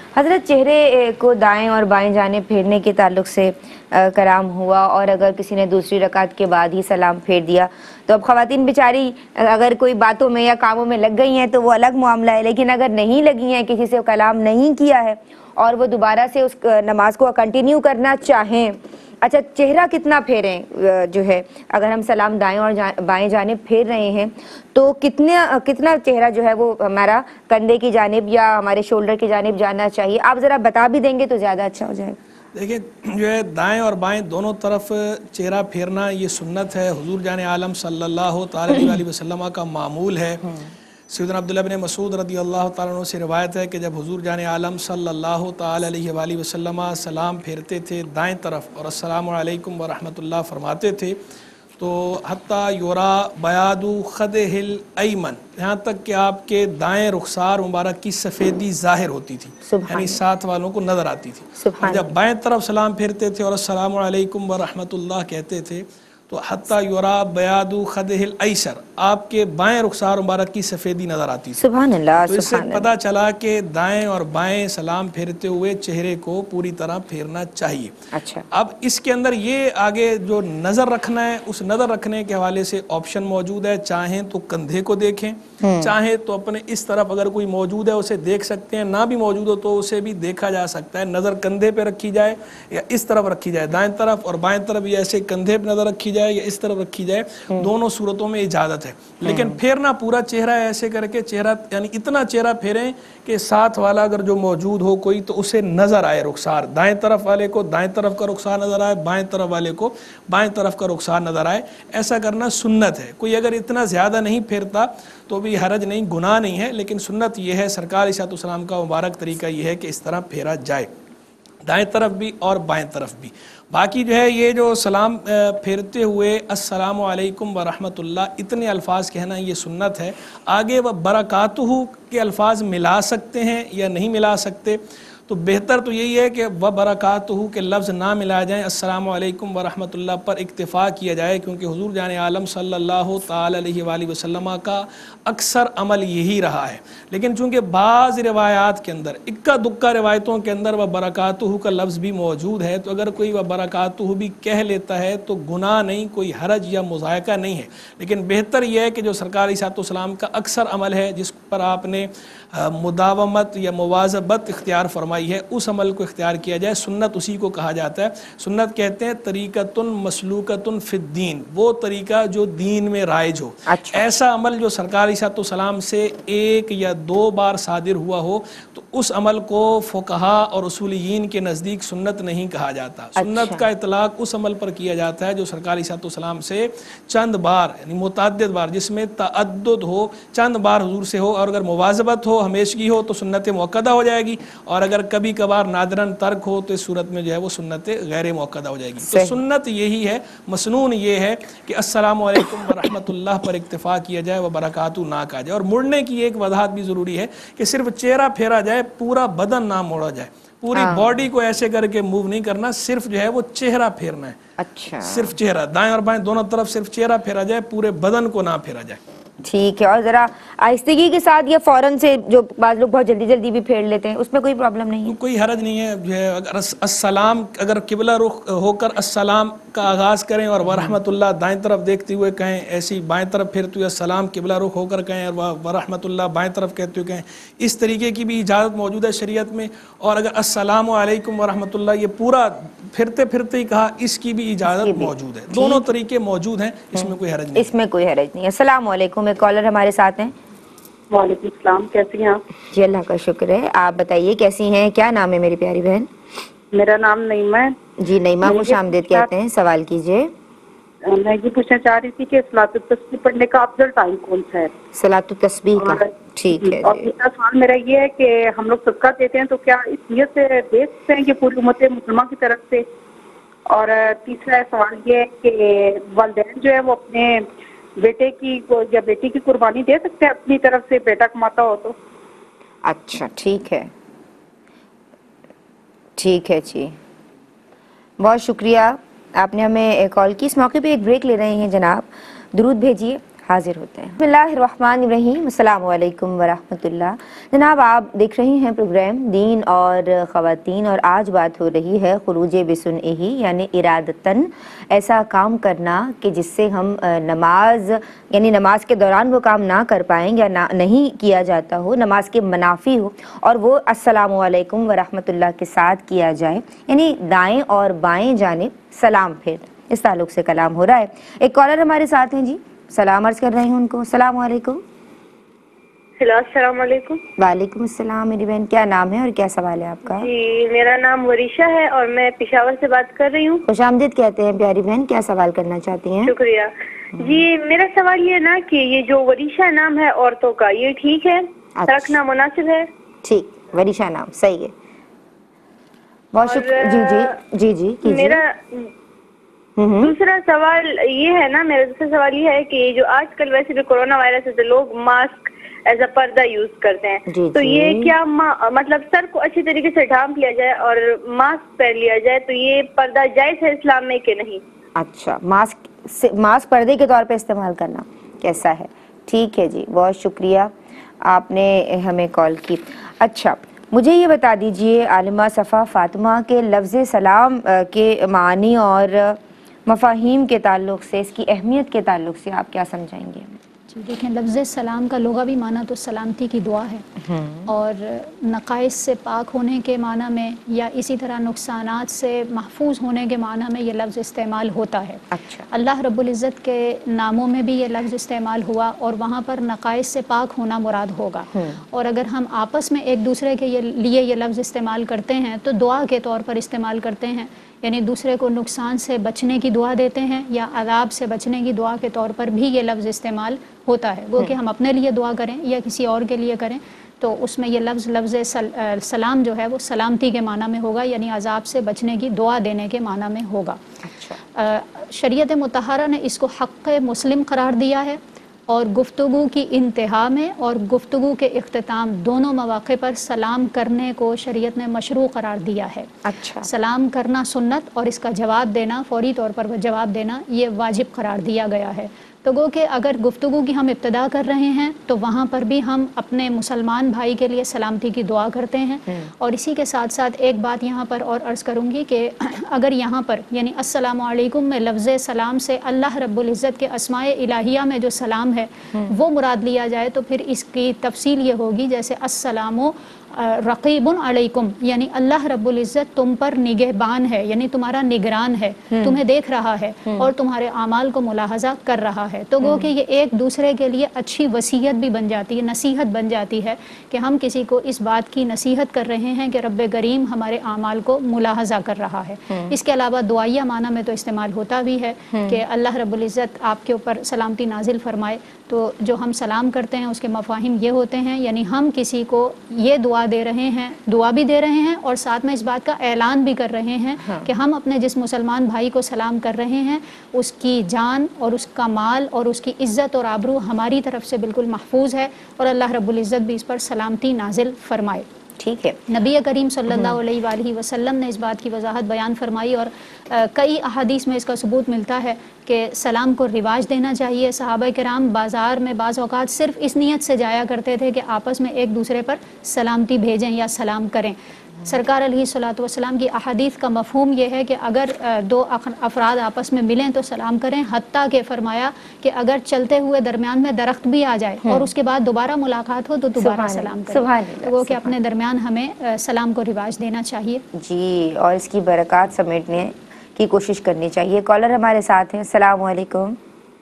حضرت چہرے کو دائیں اور بائیں جانب پھیرنے کے تعلق سے کلام ہوا، اور اگر کسی نے دوسری رکعت کے بعد ہی سلام پھیر دیا تو اب خواتین بیچاری اگر کوئی باتوں میں یا کاموں میں لگ گئی ہیں تو وہ الگ معاملہ ہے، لیکن اگر نہیں لگی ہیں، کسی سے کلام نہیں کیا ہے اور وہ دوبارہ سے اس نماز کو کنٹینیو کرنا چاہیں، اچھا چہرہ کتنا پھیریں جو ہے، اگر ہم سلام دائیں اور بائیں جانب پھیر رہے ہیں تو کتنا چہرہ جو ہے وہ ہمارا کندھے کی جانب یا ہمارے شولڈر کی جانب جانا چاہیے؟ آپ ذرا بتا بھی دیں گے تو زیادہ اچھا ہو جائے. دیکھیں جو ہے دائیں اور بائیں دونوں طرف چہرہ پھیرنا یہ سنت ہے، حضور جان عالم صلی اللہ تعالی علیہ وسلم کا معمول ہے. سیدنا عبداللہ بن مسعود رضی اللہ تعالیٰ عنہ سے روایت ہے کہ جب حضور جان عالم صلی اللہ تعالی علیہ وآلہ وسلم سلام پھیرتے تھے دائیں طرف اور السلام علیکم ورحمۃ اللہ فرماتے تھے تو حتیٰ یورا بیاض خدہ الایمن، یہاں تک کہ آپ کے دائیں رخسار مبارک کی سفیدی ظاہر ہوتی تھی، یعنی ساتھ والوں کو نظر آتی تھی. جب بائیں طرف سلام پھیرتے تھے اور السلام علیکم ورحمۃ اللہ کہتے تھے تو حتیٰ یورا بیاض خدہ الایسر، آپ کے بائیں رخسار مبارک کی سفیدی نظر آتی تھی. سبحان اللہ. تو اس سے پتہ چلا کہ دائیں اور بائیں سلام پھیرتے ہوئے چہرے کو پوری طرح پھیرنا چاہیے. اچھا، اب اس کے اندر یہ آگے جو نظر رکھنا ہے، اس نظر رکھنے کے حوالے سے آپشن موجود ہے، چاہیں تو کندھے کو دیکھیں، چاہیں تو اپنے اس طرف اگر کوئی موجود ہے اسے دیکھ سکتے ہیں، نہ بھی موجود ہو تو اسے بھی دیکھا جا سکتا ہے. نظر کندھے پہ رکھی جائے یا اس طرف رکھی جائے دائیں طرف، اور بائیں طرف یا ایسے کندھے پہ نظر رکھی جائے یا اس طرف رکھی جائے، دونوں صورتوں میں اجازت ہے. لیکن پھیرنا پورا چہرہ ہے، ایسے کر کے چہرہ یعنی اتنا چہرہ پھیریں کہ ساتھ والا اگر جو موجود ہو کوئی تو اسے نظر آئے رخسار، دائیں طرف والے کو دائیں طرف کا رخسار نظر آئے، بائیں طرف والے کو بائیں طرف کا رخسار نظر آئے. ایسا کرنا سنت ہے. کوئی اگر اتنا زیادہ نہیں پھیرتا تو بھی حرج نہیں، گناہ نہیں ہے، لیکن سنت یہ ہے، سرکار علیہ السلام کا مبارک طریقہ یہ ہے کہ اس طرح پھیرا جائے، دائیں طرف بھی اور بائیں طرف بھی. باقی جو ہے یہ جو سلام پھیرتے ہوئے السلام علیکم ورحمۃ اللہ اتنے الفاظ کہنا یہ سنت ہے. آگے وہ برکاتہ کے الفاظ ملا سکتے ہیں یا نہیں ملا سکتے، تو بہتر تو یہی ہے کہ وہ برکاتہ کے لفظ نہ ملا جائیں، السلام علیکم ورحمۃ اللہ پر اکتفا کیا جائے، کیونکہ حضور جان عالم صلی اللہ تعالی علیہ وآلہ وسلم کا اکثر عمل یہی رہا ہے. لیکن چونکہ بعض روایات کے اندر اکا دکا روایتوں کے اندر وہ برکاتہ کا لفظ بھی موجود ہے، تو اگر کوئی وہ برکاتہ بھی کہہ لیتا ہے تو گناہ نہیں، کوئی حرج یا مذائقہ نہیں ہے. لیکن بہتر یہ ہے کہ جو سرکار علیہ السلام کا اکثر عمل ہے، جس پر آپ نے مداومت یا مواظبت اختیار فرمائی ہے، اس عمل کو اختیار کیا جائے. سنت اسی کو کہا جاتا ہے. سنت کہتے ہیں طریقۃ مسلوکۃ فی الدین، وہ طریقہ جو دین میں رائج ہو. ایسا عمل جو سرکار علیہ السلام سے ایک یا دو بار صادر ہوا ہو تو اس عمل کو فقہا اور اصولیین کے نزدیک سنت نہیں کہا جاتا. سنت کا اطلاق اس عمل پر کیا جاتا ہے جو سرکار علیہ السلام سے چند بار یعنی متعدد بار، جس میں تعدد ہو، چند بار حضور سے ہو، اور اگر مواظبت ہو، ہمیشگی ہو تو سنت موقدہ ہو جائے گی، اور اگر کبھی کبھار نادراً ترک ہو تو اس صورت میں جو ہے وہ سنت غیر موقدہ ہو جائے گی. تو سنت یہی ہے، مسنون یہ ہے کہ السلام علیکم ورحمۃ اللہ پر اکتفا کیا جائے، وہ برکاتہ نہ کہا جائے. اور مڑنے کی ایک وضاحت بھی ضروری ہے کہ صرف چہرہ پھیرا جائے، پورا بدن نہ موڑا جائے، پوری باڈی کو ایسے کر کے موو نہیں کرنا، صرف جو ہے وہ چہرہ پھیرنا ہے. اچھا، صرف چہرہ، دائیں اور بائیں دونوں طرف صرف چہرہ پھیرا جائے، پورے بدن کو نہ پھیرا جائے. ٹھیک ہے. اور ذرا آہستگی کے ساتھ یا فوراً سے، جو بعض لوگ بہت جلدی جلدی بھی پھیر لیتے ہیں، اس میں کوئی پرابلم نہیں ہے؟ کوئی حرج نہیں ہے. جو ہے اگر السلام اگر قبلہ رخ ہو کر السلام کا آغاز کریں اور ورحمۃ اللہ دائیں طرف دیکھتے ہوئے کہیں، ایسی بائیں طرف پھیرتے ہوئے السلام قبلہ رخ ہو کر کہیں، اور ورحمۃ اللہ بائیں طرف کہتے ہوئے کہیں، اس طریقے کی بھی اجازت موجود ہے شریعت میں. اور اگر السلام علیکم ورحمۃ اللہ یہ پورا پھرتے پھرتے ہی کہا، اس کی بھی اجازت موجود ہے. دونوں طریقے موجود ہیں، اس میں کوئی حرج نہیں. اس میں کوئی حرج نہیں. السلام علیکم. ایک کالر ہمارے ساتھ ہیں. وعلیکم السلام، کیسی ہیں آپ؟ جی اللہ کا شکر ہے. آپ بتائیے کیسی ہیں؟ کیا نام ہے میری پیاری بہن؟ میرا نام نعیمہ ہے. جی نعیمہ، خوش آمدید کہتے ہیں. سوال کیجئے. میں یہ پوچھنا چاہ رہی تھی کہ صلاۃ التسبیح پڑھنے کا افضل ٹائم کون سا ہے؟ صلاۃ التسبیح کا، ٹھیک ہے. اور دوسرا سوال میرا یہ ہے کہ ہم لوگ صدقہ دیتے ہیں تو کیا اس نیت سے دے سکتے ہیں کہ پوری امت مسلمہ کی طرف سے؟ اور تیسرا سوال یہ ہے کہ والدین جو ہے وہ اپنے بیٹے کی یا بیٹی کی قربانی دے سکتے ہیں اپنی طرف سے، بیٹا کماتا ہو تو؟ اچھا ٹھیک ہے، ٹھیک ہے جی، بہت شکریہ آپ نے ہمیں کال کی. اس موقع پہ ایک بریک لے رہے ہیں جناب. درود بھیجیے. حاضر ہوتے ہیں۔ بسم اللہ الرحمن الرحیم، السلام علیکم ورحمۃ اللہ۔ جناب آپ دیکھ رہی ہیں پروگرام دین اور خواتین، اور آج بات ہو رہی ہے خروج بسنعہ، یعنی ارادتاً ایسا کام کرنا کہ جس سے ہم نماز یعنی نماز کے دوران وہ کام نہ کر پائیں یا نہیں کیا جاتا ہو، نماز کے منافی ہو، اور وہ السلام علیکم ورحمۃ اللہ کے ساتھ کیا جائے، یعنی دائیں اور بائیں جانب سلام پھیر، اس تعلق سے کلام ہو رہا ہے۔ ایک کالر ہمارے ساتھ ہیں، جی سلام عرض کر رہے ہیں ان کو۔ السلام علیکم۔ ہیلو، السلام علیکم۔ وعلیکم السلام میری بہن، کیا نام ہے اور کیا سوال ہے آپ کا؟ جی میرا نام وریشہ ہے اور میں پشاور سے بات کر رہی ہوں۔ خوش آمدید کہتے ہیں پیاری بہن، کیا سوال کرنا چاہتی ہیں؟ شکریہ جی، میرا سوال یہ نا کہ یہ جو وریشہ نام ہے عورتوں کا، یہ ٹھیک ہے رکھنا مناسب ہے؟ ٹھیک، وریشہ نام صحیح ہے، بہت شکریہ۔ جی جی جی جی کیجیے۔ میرا دوسرا سوال یہ ہے نا، میرا دوسرا سوال یہ ہے کہ جو آج کل ویسے بھی کورونا وائرس ہے تو لوگ ماسک ایز اے پردہ یوز کرتے ہیں، تو یہ کیا مطلب سر کو اچھی طریقے سے ڈھانپ لیا جائے اور ماسک پہن لیا جائے تو یہ پردہ جائز ہے اسلام میں کہ نہیں؟ اچھا، ماسک پردے کے طور پہ استعمال کرنا کیسا ہے؟ ٹھیک ہے جی، بہت شکریہ آپ نے ہمیں کال کی۔ اچھا مجھے یہ بتا دیجئے عالمہ صفا فاطمہ کے لفظ سلام کے معنی اور مفاہیم کے تعلق سے، اس کی اہمیت کے تعلق سے آپ کیا سمجھائیں گے؟ جی دیکھیں، لفظ سلام کا لغوی معنی تو سلامتی کی دعا ہے، اور نقائص سے پاک ہونے کے معنی میں یا اسی طرح نقصانات سے محفوظ ہونے کے معنی میں یہ لفظ استعمال ہوتا ہے۔ اچھا، اللہ رب العزت کے ناموں میں بھی یہ لفظ استعمال ہوا اور وہاں پر نقائص سے پاک ہونا مراد ہوگا، اور اگر ہم آپس میں ایک دوسرے کے لیے یہ لفظ استعمال کرتے ہیں تو دعا کے طور پر استعمال کرتے ہیں، یعنی دوسرے کو نقصان سے بچنے کی دعا دیتے ہیں یا عذاب سے بچنے کی دعا کے طور پر بھی یہ لفظ استعمال ہوتا ہے۔ وہ کہ ہم اپنے لیے دعا کریں یا کسی اور کے لیے کریں تو اس میں یہ لفظ سلام جو ہے وہ سلامتی کے معنی میں ہوگا، یعنی عذاب سے بچنے کی دعا دینے کے معنی میں ہوگا۔ شریعت مطہرہ نے اس کو حق مسلم قرار دیا ہے، اور گفتگو کی انتہا میں اور گفتگو کے اختتام دونوں مواقع پر سلام کرنے کو شریعت نے مشروع قرار دیا ہے۔ اچھا، سلام کرنا سنت اور اس کا جواب دینا، فوری طور پر جواب دینا، یہ واجب قرار دیا گیا ہے۔ تو گو کہ اگر گفتگو کی ہم ابتدا کر رہے ہیں تو وہاں پر بھی ہم اپنے مسلمان بھائی کے لیے سلامتی کی دعا کرتے ہیں، اور اسی کے ساتھ ساتھ ایک بات یہاں پر اور عرض کروں گی کہ اگر یہاں پر یعنی السلام علیکم میں لفظ سلام سے اللہ رب العزت کے اسماء الہیہ میں جو سلام ہے وہ مراد لیا جائے تو پھر اس کی تفصیل یہ ہوگی جیسے السلام رقیب علیکم، یعنی اللہ رب العزت تم پر نگہبان ہے، یعنی تمہارا نگران ہے، تمہیں دیکھ رہا ہے اور تمہارے اعمال کو ملاحظہ کر رہا ہے۔ تو گو کہ یہ ایک دوسرے کے لیے اچھی وصیت بھی بن جاتی ہے، نصیحت بن جاتی ہے کہ ہم کسی کو اس بات کی نصیحت کر رہے ہیں کہ رب کریم ہمارے اعمال کو ملاحظہ کر رہا ہے۔ اس کے علاوہ دعائیہ معنی میں تو استعمال ہوتا بھی ہے کہ اللہ رب العزت آپ کے اوپر سلامتی نازل فرمائے، تو جو ہم سلام کرتے ہیں اس کے مفاہیم یہ ہوتے ہیں، یعنی ہم کسی کو یہ دعا دے رہے ہیں، دعا بھی دے رہے ہیں اور ساتھ میں اس بات کا اعلان بھی کر رہے ہیں کہ ہم اپنے جس مسلمان بھائی کو سلام کر رہے ہیں اس کی جان اور اس کا مال اور اس کی عزت اور آبرو ہماری طرف سے بالکل محفوظ ہے، اور اللہ رب العزت بھی اس پر سلامتی نازل فرمائے۔ ٹھیک ہے، نبی کریم صلی اللہ علیہ وآلہ وسلم نے اس بات کی وضاحت بیان فرمائی، اور کئی احادیث میں اس کا ثبوت ملتا ہے کہ سلام کو رواج دینا چاہیے۔ صحابہ کرام بازار میں بعض اوقات صرف اس نیت سے جایا کرتے تھے کہ آپس میں ایک دوسرے پر سلامتی بھیجیں یا سلام کریں۔ سرکار علیہ الصلوۃ والسلام کی احادیث کا مفہوم یہ ہے کہ اگر دو افراد آپس میں ملیں تو سلام کریں، حتیٰ کہ فرمایا کہ اگر چلتے ہوئے درمیان میں درخت بھی آ جائے اور اس کے بعد دوبارہ ملاقات ہو تو دوبارہ سلام کریں۔ تو وہ کہ اپنے درمیان ہمیں سلام کو رواج دینا چاہیے جی، اور اس کی برکات سمیٹنے کی کوشش کرنی چاہیے۔ کالر ہمارے ساتھ ہیں، السلام علیکم۔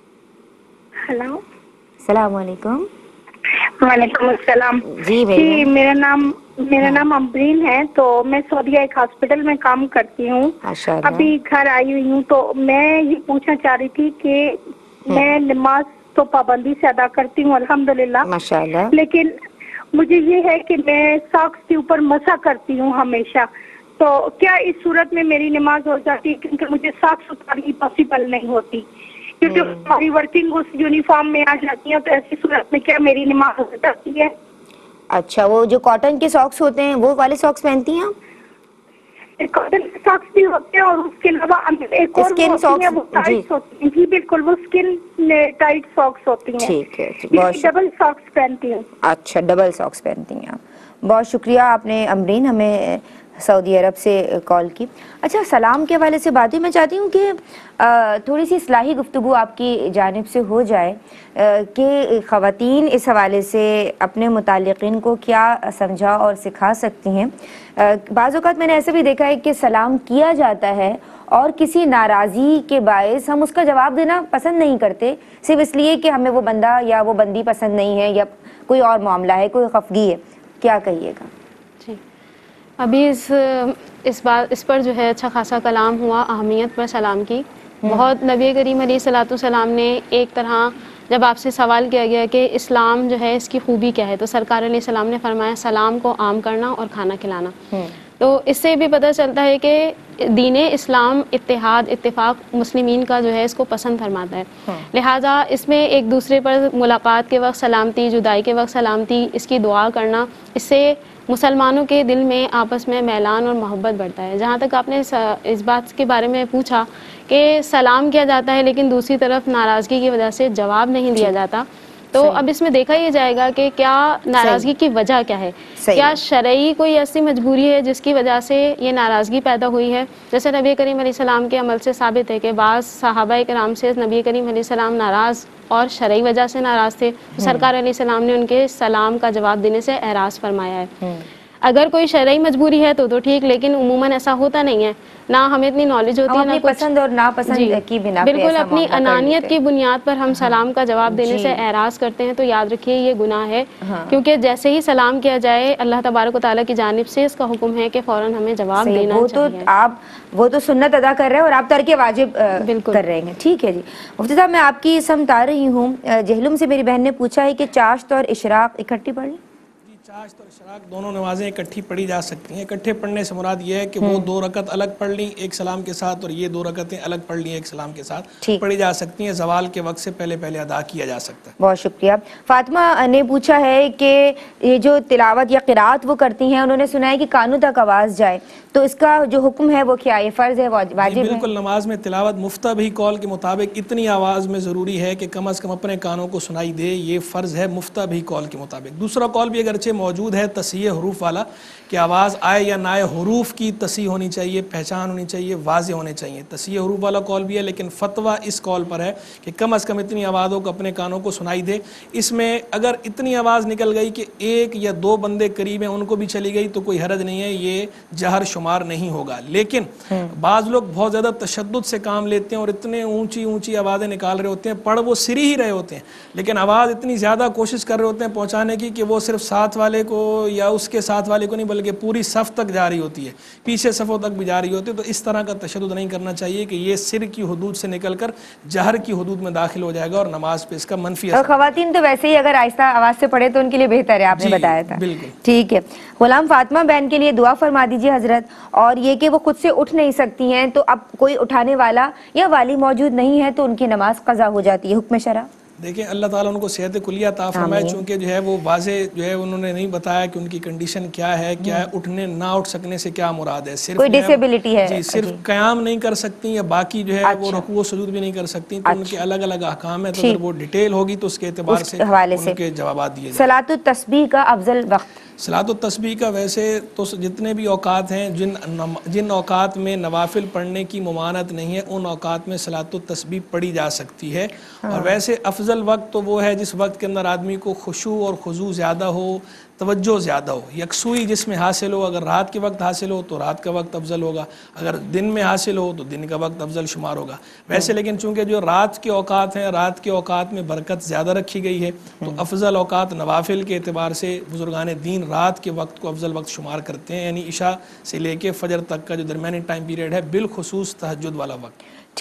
ہیلو، السلام علیکم۔ وعلیکم السلام۔ جی میرا نام امبرین ہے، تو میں سعودیہ ایک ہاسپٹل میں کام کرتی ہوں، ابھی گھر آئی ہوئی ہوں۔ تو میں یہ پوچھنا چاہ رہی تھی کہ میں نماز تو پابندی سے ادا کرتی ہوں الحمدللہ، ماشاءاللہ، لیکن مجھے یہ ہے کہ میں ساکس کے اوپر مسح کرتی ہوں ہمیشہ، تو کیا اس صورت میں میری نماز ہو جاتی ہے؟ کیونکہ مجھے ساکس اتارنی پاسبل نہیں ہوتی، کیونکہ ہماری ورکنگ اس یونیفارم میں آ جاتی ہے، تو ایسی صورت میں کیا میری نماز ہو جاتی ہے؟ اچھا، وہ جو کاٹن کے ساکس ہوتے ہیں وہ والے ساکس پہنتی ہیں آپ؟ ساکس بھی ہوتے ہیں اور اس کے علاوہ ایک اور وہ ٹائٹ ہوتی ہیں. جی بالکل, وہ اسکن ٹائٹ ساکس ہوتی ہیں. ٹھیک ہے, ڈبل ساکس پہنتی ہوں. اچھا, ڈبل ساکس پہنتی ہیں آپ. بہت شکریہ, آپ نے امرین ہمیں سعودی عرب سے کال کی. اچھا, سلام کے حوالے سے بات ہوئی, میں چاہتی ہوں کہ تھوڑی سی اصلاحی گفتگو آپ کی جانب سے ہو جائے کہ خواتین اس حوالے سے اپنے متعلقین کو کیا سمجھا اور سکھا سکتی ہیں. بعض اوقات میں نے ایسے بھی دیکھا ہے کہ سلام کیا جاتا ہے اور کسی ناراضی کے باعث ہم اس کا جواب دینا پسند نہیں کرتے, صرف اس لیے کہ ہمیں وہ بندہ یا وہ بندی پسند نہیں ہے یا کوئی اور معاملہ ہے, کوئی خفگی ہے. کیا کہیے گا؟ جی, ابھی اس پر جو ہے اچھا خاصا کلام ہوا اہمیت پر سلام کی. بہت نبی کریم علیہ الصلوۃ والسلام نے ایک طرح جب آپ سے سوال کیا گیا کہ اسلام جو ہے اس کی خوبی کیا ہے, تو سرکار علیہ السلام نے فرمایا سلام کو عام کرنا اور کھانا کھلانا. تو اس سے بھی پتہ چلتا ہے کہ دین اسلام اتحاد اتفاق مسلمین کا جو ہے اس کو پسند فرماتا ہے. لہٰذا اس میں ایک دوسرے پر ملاقات کے وقت سلامتی, جدائی کے وقت سلامتی, اس کی دعا کرنا, اس سے مسلمانوں کے دل میں آپس میں میلان اور محبت بڑھتا ہے. جہاں تک آپ نے اس بات کے بارے میں پوچھا کہ سلام کیا جاتا ہے لیکن دوسری طرف ناراضگی کی وجہ سے جواب نہیں دیا جاتا, تو اب اس میں دیکھا یہ جائے گا کہ کیا ناراضگی کی وجہ کیا ہے. کیا شرعی کوئی ایسی مجبوری ہے جس کی وجہ سے یہ ناراضگی پیدا ہوئی ہے؟ جیسے نبی کریم علیہ السلام کے عمل سے ثابت ہے کہ بعض صحابہ کرام سے نبی کریم علیہ السلام ناراض اور شرعی وجہ سے ناراض تھے, سرکار علیہ السلام نے ان کے سلام کا جواب دینے سے اعراض فرمایا ہے. اگر کوئی شرعی مجبوری ہے تو ٹھیک, لیکن عموماً ایسا ہوتا نہیں ہے, نہ ہمیں اتنی نالج ہوتی ہے, نہ پسند اور ناپسند کی بنا پہ بالکل اپنی انانیت کی بنیاد پر ہم سلام کا جواب دینے سے اعراض کرتے ہیں. تو یاد رکھیے یہ گناہ ہے, کیونکہ جیسے ہی سلام کیا جائے اللہ تبارک و تعالیٰ کی جانب سے اس کا حکم ہے کہ فوراً ہمیں جواب دینا چاہیے. وہ تو سنت ادا کر رہے ہیں اور آپ ترک واجب کر رہے ہیں. ٹھیک ہے جی مفتی صاحب, میں آپ کی سمت آ رہی ہوں. جہلم سے میری بہن نے پوچھا ہے کہ چاشت اور اشراق اکٹھی پڑھ لیں؟ چاشت اور اشراق دونوں نمازیں اکٹھی پڑھی جا سکتی ہیں. اکٹھے پڑھنے سے مراد یہ ہے کہ وہ 2 رکعت الگ پڑھ لیں ایک سلام کے ساتھ, اور یہ 2 رکعتیں الگ پڑھ لیں ایک سلام کے ساتھ, پڑھی جا سکتی ہیں. زوال کے وقت سے پہلے ادا کیا جا سکتا ہے. بہت شکریہ. فاطمہ نے پوچھا ہے کہ یہ جو تلاوت یا قرات وہ کرتی ہیں, انہوں نے سنا ہے کہ کانوں تک آواز جائے, تو اس کا جو حکم ہے وہ کیا ہے؟ فرض ہے, واجب ہے؟ بالکل, نماز میں تلاوت مفتہ بھی قول کے مطابق اتنی آواز میں ضروری ہے کہ کم از کم اپنے کانوں کو سنائی دے, یہ فرض ہے مفتہ بھی قول کے مطابق. دوسرا قول بھی اگرچہ موجود ہے تصحیح حروف والا کہ آواز آئے یا نہ آئے, حروف کی تصحیح ہونی چاہیے, پہچان ہونی چاہیے, واضح ہونے چاہیے. تصحیح حروف والا قول بھی ہے, لیکن فتویٰ اس قول پر ہے کہ کم از کم اتنی آوازوں کو اپنے کانوں کو سنائی دے. اس میں اگر اتنی آواز نکل گئی کہ 1 یا 2 بندے قریب ہیں ان کو بھی چلی گئی تو کوئی حرج نہیں ہے, یہ جہر شمار نہیں ہوگا. لیکن بعض لوگ بہت زیادہ تشدد سے کام لیتے ہیں اور اتنے اونچی آوازیں نکال رہے ہوتے ہیں, پڑھ وہ سری ہی رہے ہوتے ہیں, لیکن آواز اتنی زیادہ کوشش کر رہے ہوتے ہیں پہنچانے کی کہ وہ صرف ساتھ والے کو یا اس کے ساتھ والے کو نہیں بلکہ پوری صف تک جا رہی ہوتی ہے, پیچھے صفوں تک بھی جا رہی ہوتی ہے. تو اس طرح کا تشدد نہیں کرنا چاہیے کہ یہ سر کی حدود سے نکل کر جہر کی حدود میں داخل ہو جائے گا اور نماز پہ اس کا منفی اثر. خواتین تو ویسے ہی اگر آہستہ آواز سے پڑھے تو ان کے لیے بہتر ہے, آپ نے بتایا تھا. بالکل ٹھیک ہے. غلام فاطمہ بہن کے لیے دعا فرما دیجیے حضرت, اور یہ کہ وہ خود سے اٹھ نہیں سکتی ہیں, تو اب کوئی اٹھانے والا یا والی موجود نہیں ہے تو ان کی نماز قضا ہو جاتی ہے, حکم شرع؟ دیکھیں اللہ تعالیٰ ان کو صحت کلیہ عطا فرمائے, چونکہ جو ہے وہ واضح جو ہے انہوں نے نہیں بتایا کہ ان کی کنڈیشن کیا ہے, اٹھنے نہ اٹھ سکنے سے کیا مراد ہے. صرف کوئی ڈسیبلٹی ہے جی, صرف قیام نہیں کر سکتی یا باقی جو ہے وہ رکوع و سجود بھی نہیں کر سکتی, تو ان کے الگ الگ احکام ہیں. تو اگر وہ ڈیٹیل ہوگی تو اس کے اعتبار سے ان کے جوابات دیے جائیں. صلاۃ التسبیح کا افضل وقت؟ صلاۃ التسبیح کا ویسے تو جتنے بھی اوقات ہیں, جن اوقات میں نوافل پڑھنے کی ممانعت نہیں ہے ان اوقات میں صلاۃ التسبیح پڑھی جا سکتی ہے. اور ویسے افضل وقت تو وہ ہے جس وقت کے اندر آدمی کو خشوع اور خضوع زیادہ ہو, توجہ زیادہ ہو, یکسوئی جس میں حاصل ہو. اگر رات کے وقت حاصل ہو تو رات کا وقت افضل ہوگا, اگر دن میں حاصل ہو تو دن کا وقت افضل شمار ہوگا. ویسے لیکن چونکہ جو رات کے اوقات ہیں, رات کے اوقات میں برکت زیادہ رکھی گئی ہے, تو افضل اوقات نوافل کے اعتبار سے بزرگان دین رات کے وقت کو افضل وقت شمار کرتے ہیں, یعنی عشاء سے لے کے فجر تک کا جو درمیانی ٹائم پیریڈ ہے, بالخصوص تہجد والا وقت. ٹھیک.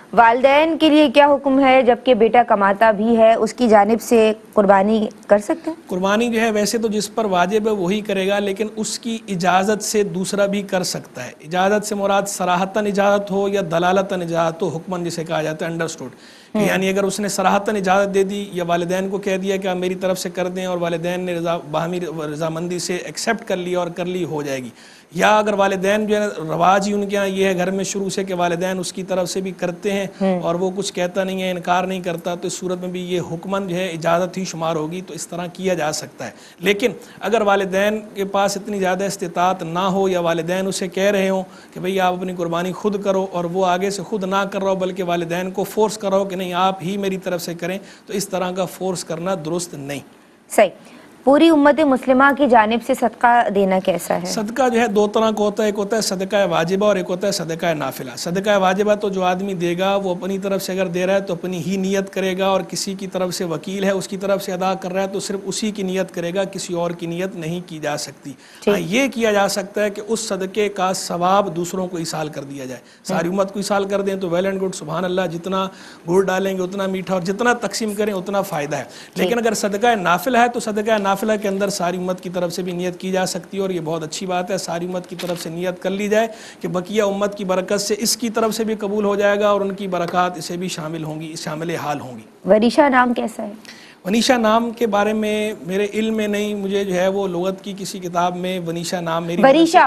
والدین کے لیے کیا حکم ہے جبکہ بیٹا کماتا بھی ہے، اس کی جانب سے قربانی کر سکتے ہیں؟ قربانی جو ہے ویسے تو جس پر واجب ہے وہی کرے گا، لیکن اس کی اجازت سے دوسرا بھی کر سکتا ہے۔ اجازت سے مراد صراحتاً اجازت ہو یا دلالتاً اجازت ہو، حکماً جسے کہا جاتا ہے انڈرسٹوڈ، یعنی اگر اس نے صراحتاً اجازت دے دی یا والدین کو کہہ دیا کہ آپ میری طرف سے کر دیں اور والدین نے باہمی رضامندی سے ایکسیپٹ کر لی اور کر لی، ہو جائے گی۔ یا اگر والدین جو ہے رواج ہی ان کے یہاں یہ ہے گھر میں شروع سے کہ والدین اس کی طرف سے بھی کرتے ہیں اور وہ کچھ کہتا نہیں ہے، انکار نہیں کرتا، تو اس صورت میں بھی یہ حکماً جو ہے اجازت ہی شمار ہوگی، تو اس طرح کیا جا سکتا ہے۔ لیکن اگر والدین کے پاس اتنی زیادہ استطاعت نہ ہو یا والدین اسے کہہ رہے ہوں کہ بھئی آپ اپنی قربانی خود کرو اور وہ آگے سے خود نہ کر رہا ہو بلکہ والدین کو فورس کر رہا ہو کہ نہیں آپ ہی میری طرف سے کریں، تو اس طرح کا فورس کرنا درست نہیں۔ صحیح۔ پوری امت مسلمہ کی جانب سے صدقہ دینا کیسا ہے؟ صدقہ جو ہے دو طرح کا ہوتا ہے، ایک ہوتا ہے صدقہ واجبہ اور ایک ہوتا ہے صدقہ نافلہ۔ صدقہ واجبہ تو جو آدمی دے گا وہ اپنی طرف سے اگر دے رہا ہے تو اپنی ہی نیت کرے گا، اور کسی کی طرف سے وکیل ہے اس کی طرف سے ادا کر رہا ہے تو صرف اسی کی نیت کرے گا، کسی اور کی نیت نہیں کی جا سکتی۔ یہ کیا جا سکتا ہے کہ اس صدقے کا ثواب دوسروں کو ایصال کر دیا جائے، ساری امت کو ایصال کر دیں تو ویل اینڈ گڈ، سبحان اللہ، جتنا گڑ ڈالیں گے اتنا میٹھا اور جتنا تقسیم کریں اتنا فائدہ ہے۔ لیکن اگر صدقہ نافلہ ہے تو صدقہ نافلہ کے اندر ساری امت کی طرف سے بھی نیت کی جا سکتی ہے، اور یہ بہت اچھی بات ہے، ساری امت کی طرف سے نیت کر لی جائے کہ بقیہ امت کی برکت سے اس کی طرف سے بھی قبول ہو جائے گا اور ان کی برکات اسے بھی شامل ہوں گی، شامل حال ہوں گی۔ وریشہ نام کیسا ہے؟ ونیشا نام کے بارے میں میرے علم میں نہیں، مجھے جو ہے وہ لغت کی کسی کتاب میں ونیشا نام میری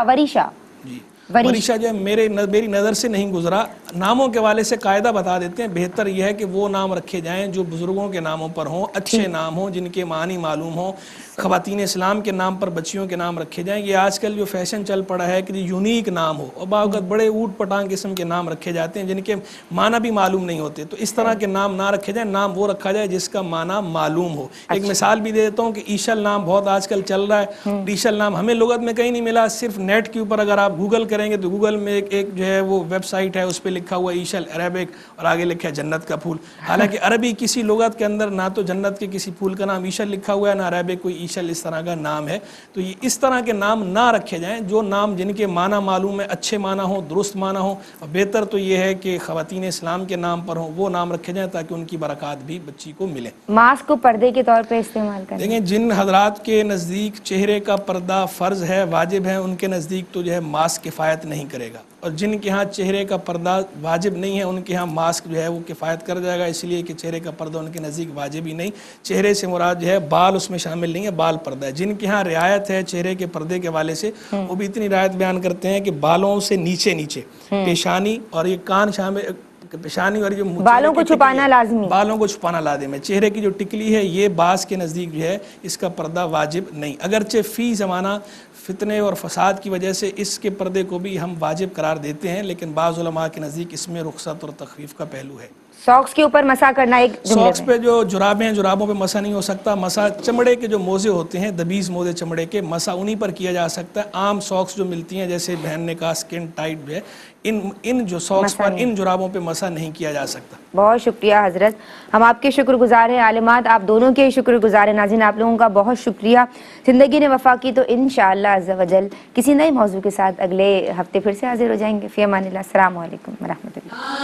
جی وریشہ جو ہے میری نظر سے نہیں گزرا۔ ناموں کے حوالے سے قاعدہ بتا دیتے ہیں، بہتر یہ ہے کہ وہ نام رکھے جائیں جو بزرگوں کے ناموں پر ہوں، اچھے نام ہوں جن کے معنی معلوم ہوں۔ خواتین اسلام کے نام پر بچیوں کے نام رکھے جائیں۔ یہ آج کل جو فیشن چل پڑا ہے کہ یونیک نام ہو، اور بعض اوقات بڑے اوٹ پٹانگ قسم کے نام رکھے جاتے ہیں جن کے معنی بھی معلوم نہیں ہوتے، تو اس طرح کے نام نہ رکھے جائیں، نام وہ رکھا جائے جس کا معنی معلوم ہو۔ ایک مثال بھی دے دیتا ہوں کہ ایشل نام بہت آج کل چل رہا ہے۔ ایشل نام ہمیں لغت میں کہیں نہیں ملا، صرف نیٹ کے اوپر اگر آپ گوگل کریں گے تو گوگل میں ایک جو ہے وہ ویب سائٹ ہے، اس پہ لکھا ہوا ایشل عربک اور آگے لکھا ہے جنت کا پھول۔ حالانکہ عربی کسی لغت کے اندر نہ تو جنت کے کسی پھول کا نام ایشل لکھا ہوا ہے، نہ عربک کوئی ایشل اس طرح کا نام ہے۔ تو یہ اس طرح کے نام نہ رکھے جائیں، جو نام جن کے معنی معلوم ہے، اچھے معنی ہوں، درست معنی ہوں، اور بہتر تو یہ ہے کہ خواتین اسلام کے نام پر ہوں، وہ نام رکھے جائیں تاکہ ان کی برکات بھی بچی کو ملے۔ ماسک کو پردے کے طور پہ استعمال کریں؟ دیکھیں، جن حضرات کے نزدیک چہرے کا پردہ فرض ہے، واجب ہے، ان کے نزدیک تو جو ہے ماسک کفایت نہیں کرے گا، اور جن کے ہاں چہرے کا پردہ واجب نہیں ہے ان کے ہاں ماسک جو ہے وہ کفایت کر جائے گا، اس لیے کہ چہرے کا پردہ ان کے نزدیک واجب ہی نہیں۔ چہرے سے مراد جو ہے بال اس میں شامل نہیں ہے، بال پردہ ہے۔ جن کے ہاں رعایت ہے چہرے کے پردے کے حوالے سے، وہ بھی اتنی رعایت بیان کرتے ہیں کہ بالوں سے نیچے پیشانی اور یہ کان شامل، پیشانی اور یہ بالوں کو چھپانا لازمی، بالوں کو چھپانا لازم ہے۔ چہرے کی جو ٹکلی ہے یہ بعض کے نزدیک جو ہے اس کا پردہ واجب نہیں، اگرچہ فی زمانہ فتنے اور فساد کی وجہ سے اس کے پردے کو بھی ہم واجب قرار دیتے ہیں، لیکن بعض علماء کے نزدیک اس میں رخصت اور تخفیف کا پہلو ہے۔ ساکس کے اوپر مسح کرنا، ایک ساکس پہ جو جرابیں ہیں جرابوں پہ مسح نہیں ہو سکتا۔ مسح چمڑے کے جو موزے ہوتے ہیں، دبیز موزے چمڑے کے، مسح انہی پر کیا جا سکتا ہے۔ عام ساکس جو ملتی ہیں جیسے بہن نے کہا سکن ٹائٹ جو ہے، ان جو ساکس پر ان جرابوں پہ مسح نہیں کیا جا سکتا۔ بہت شکریہ حضرت، ہم آپ کے شکر گزار ہیں، عالمات آپ دونوں کے شکر گزار ہیں۔ ناظرین آپ لوگوں کا بہت شکریہ، زندگی نے وفا کی تو انشاءاللہ عز و جل کسی نئے موضوع کے ساتھ اگلے ہفتے پھر سے حاضر ہو جائیں گے۔ فی امان اللہ، السلام علیکم ورحمۃ اللہ۔